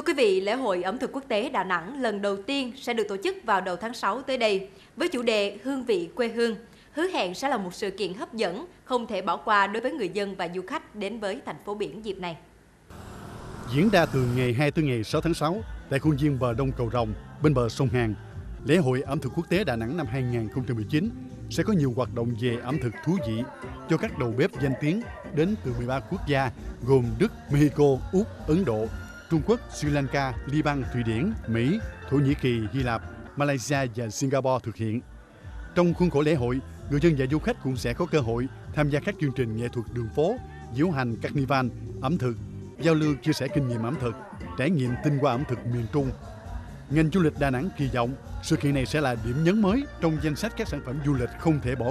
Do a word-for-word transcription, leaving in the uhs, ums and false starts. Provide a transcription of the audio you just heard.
quý vị, lễ hội ẩm thực quốc tế Đà Nẵng lần đầu tiên sẽ được tổ chức vào đầu tháng sáu tới đây với chủ đề Hương vị quê hương. Hứa hẹn sẽ là một sự kiện hấp dẫn, không thể bỏ qua đối với người dân và du khách đến với thành phố biển dịp này. Diễn ra từ ngày hai tới ngày sáu tháng sáu tại khuôn viên bờ đông cầu Rồng bên bờ sông Hàn, lễ hội ẩm thực quốc tế Đà Nẵng năm hai nghìn không trăm mười chín sẽ có nhiều hoạt động về ẩm thực thú vị cho các đầu bếp danh tiếng đến từ mười ba quốc gia gồm Đức, Mexico, Úc, Ấn Độ, Trung Quốc, Sri Lanka, Liban, Thụy Điển, Mỹ, Thổ Nhĩ Kỳ, Hy Lạp, Malaysia và Singapore thực hiện. Trong khuôn khổ lễ hội, người dân và du khách cũng sẽ có cơ hội tham gia các chương trình nghệ thuật đường phố, diễu hành carnival, ẩm thực, giao lưu chia sẻ kinh nghiệm ẩm thực, trải nghiệm tinh hoa ẩm thực miền Trung. Ngành du lịch Đà Nẵng kỳ vọng sự kiện này sẽ là điểm nhấn mới trong danh sách các sản phẩm du lịch không thể bỏ